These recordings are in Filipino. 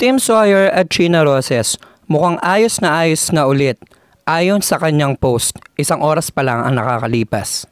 Tim Sawyer at China Roses mukhang ayos na ulit. Ayon sa kanyang post, 1 oras pa lang ang nakakalipas.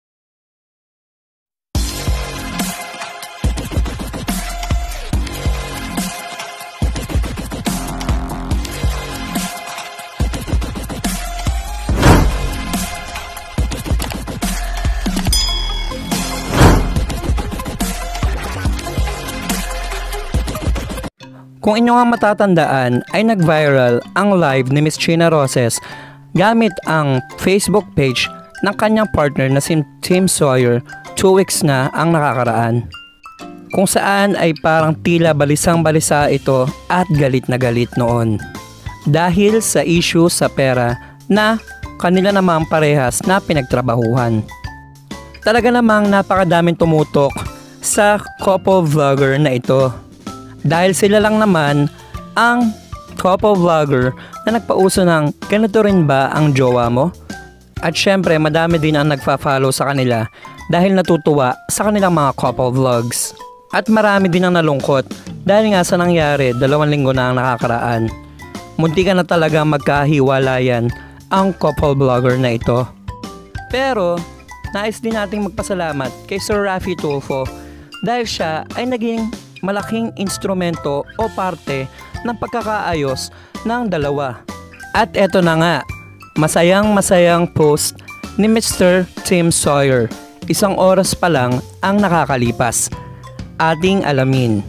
Kung inyo nga matatandaan ay nag-viral ang live ni Miss China Roses gamit ang Facebook page ng kanyang partner na si Tim Sawyer 2 weeks na ang nakakaraan. Kung saan ay parang tila balisang-balisa ito at galit na galit noon. Dahil sa issue sa pera na kanila namang parehas na pinagtrabahuhan. Talaga namang napakadaming tumutok sa couple vlogger na ito. Dahil sila lang naman ang couple vlogger na nagpauso ng ganito rin ba ang jowa mo? At syempre madami din ang nagfa-follow sa kanila dahil natutuwa sa kanilang mga couple vlogs. At marami din ang nalungkot dahil nga sa nangyari 2 linggo na ang nakakaraan. Munti ka na talaga magkahiwalayan ang couple vlogger na ito. Pero nais din nating magpasalamat kay Sir Raffy Tulfo dahil siya ay naging malaking instrumento o parte ng pagkakaayos ng dalawa. At eto na nga, masayang post ni Mr. Tim Sawyer. 1 oras pa lang ang nakakalipas. Ating alamin.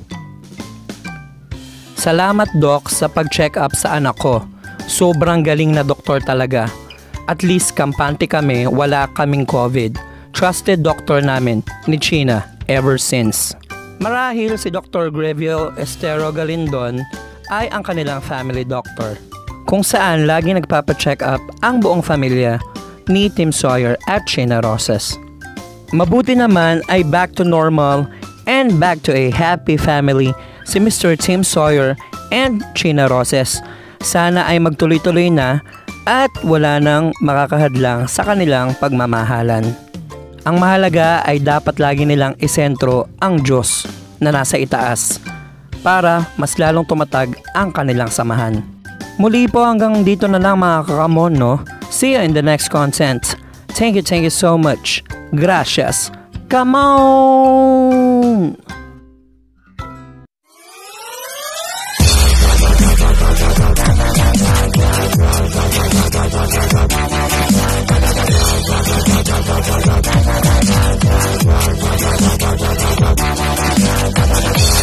Salamat Doc sa pag-check up sa anak ko. Sobrang galing na doktor talaga. At least kampante kami, wala kaming COVID. Trusted doctor namin ni China ever since. Marahil si Dr. Greville Estero Galindon ay ang kanilang family doctor, kung saan lagi nagpapacheck up ang buong pamilya ni Tim Sawyer at China Roses. Mabuti naman ay back to normal and back to a happy family si Mr. Tim Sawyer and China Roses. Sana ay magtuloy-tuloy na at wala nang makakahadlang sa kanilang pagmamahalan. Ang mahalaga ay dapat lagi nilang isentro ang Diyos na nasa itaas para mas lalong tumatag ang kanilang samahan. Muli po hanggang dito na lang mga kakamon, no? See you in the next content. Thank you so much. Gracias. Come on! Bye.